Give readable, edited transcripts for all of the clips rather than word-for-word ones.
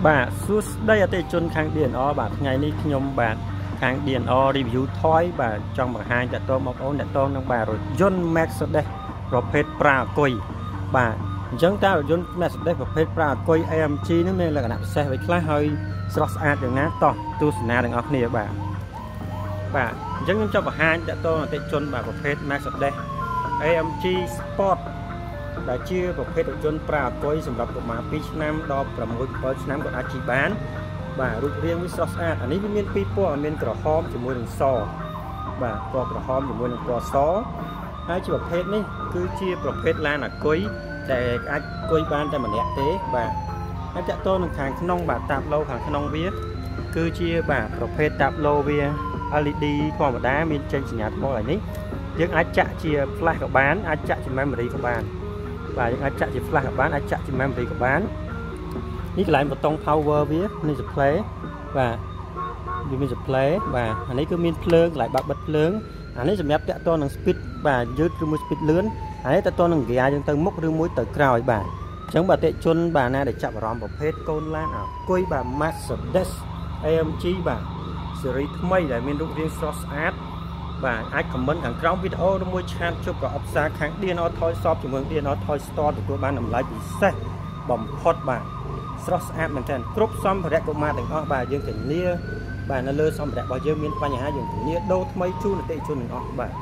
បាទសួស្តីអតិថិជនខាង DNR បាទថ្ងៃនេះខ្ញុំបាទខាង DNR review toy បាទចង់បង្ហាញតទៅបងប្អូនតទៅនឹងបាទរថយន្ត Mercedes ប្រភេទប្រាអគុយបាទអញ្ចឹងតើរថយន្ត Mercedes ប្រភេទប្រាអគុយ AMG នេះមានលក្ខណៈពិសេសអ្វីខ្លះហើយស្រស់ស្អាតយ៉ាងណាតោះទស្សនាទាំងអស់គ្នាបាទអញ្ចឹងខ្ញុំចង់បង្ហាញតទៅអតិថិជនបាទប្រភេទ Mercedes AMG Sport ដែលជាប្រភេទរថយន្តប្រាអគុយសម្រាប់កុមារ2ឆ្នាំដល់6 7ឆ្នាំក៏អាចជិះបានបាទរូបរាងវាស្រស់ស្អាតអានេះវាមានពីរពណ៌មានក្រហមជាមួយនឹងសបាទពណ៌ក្រហមជាមួយនឹងពណ៌សហើយជាប្រភេទនេះគឺជាប្រភេទឡានអគុយដែលអាចអង្គុយបានតែម្នាក់ទេបាទហើយតទៅនឹងខាងក្នុងបាទតាបឡូខាងក្នុងវាគឺជាបាទប្រភេទតាបឡូវា LED ធម្មតាមានចេញសញ្ញាថ្មឲ្យនេះយើងអាចចាក់ជា flash ក៏បានអាចចាក់ជា memory ក៏បានបាទយើងអាចចាក់ជា flash ក៏បានអាចចាក់ជា memory ក៏បាននេះកន្លែងប៊ូតុង power វានេះ display បាទវាមាន display បាទអានេះគឺមានភ្លើងកន្លែងបើកបិទភ្លើងអានេះសម្រាប់តាក់ទងនឹង speed បាទយឺតឬមួយ speed លឿនហើយតាក់ទងនឹង gear យើងទៅមុខឬមួយទៅក្រោយបាទអញ្ចឹងបាទអតិថិជនបាទណាដែលចាប់អារម្មណ៍ប្រភេទកូនឡានអគុយបាទ Mercedes AMG បាទ series ថ្មីដែលមានរូបរាងស្រស់ស្អាតបាទអាច comment ខាងក្រោមវីដេអូឬមួយឆាតជួបប្រអប់សារខាង DNR Toy Shop ជាមួយ DNR Toy Store ទទួលបានតម្លៃពិសេសបំផុតបាទស្រស់ស្អាតមែនទែនគ្រប់សម្ភារៈកុមារទាំងអស់បាទយើងធានាបាទនៅលើសម្ភារៈរបស់យើងមានបញ្ហាយើងធានាដូរថ្មីជូនអតិថិជនទាំងអស់បាទ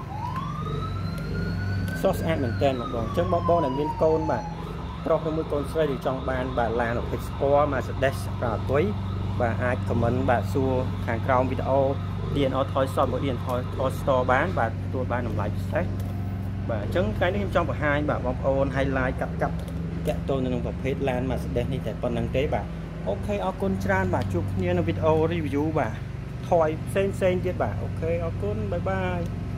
ស្រស់ស្អាតមែនទែនបងប្អូនអញ្ចឹងបងប្អូនដែលមានកូនបាទប្រុសឬមួយកូនស្រីឬចង់បានបាទឡានប្រភេទ Sport Mercedes ប្រាអគុយបាទអាច comment បាទសួរខាងក្រោមវីដេអូ DNR Toy Shop របស់ DNR Toy Store បានបាទទទួលបានតម្លៃពិសេសបាទអញ្ចឹងថ្ងៃនេះខ្ញុំចង់បង្ហាញបាទបងប្អូន highlight កាត់តាក់ទងនឹងប្រភេទឡាន Mercedes នេះតែប៉ុណ្្នឹងទេបាទអូខេអរគុណច្រើនបាទជួបគ្នានៅវីដេអូ review បាទ toy ផ្សេងទៀតបាទអូខេអរគុណបាយបាយ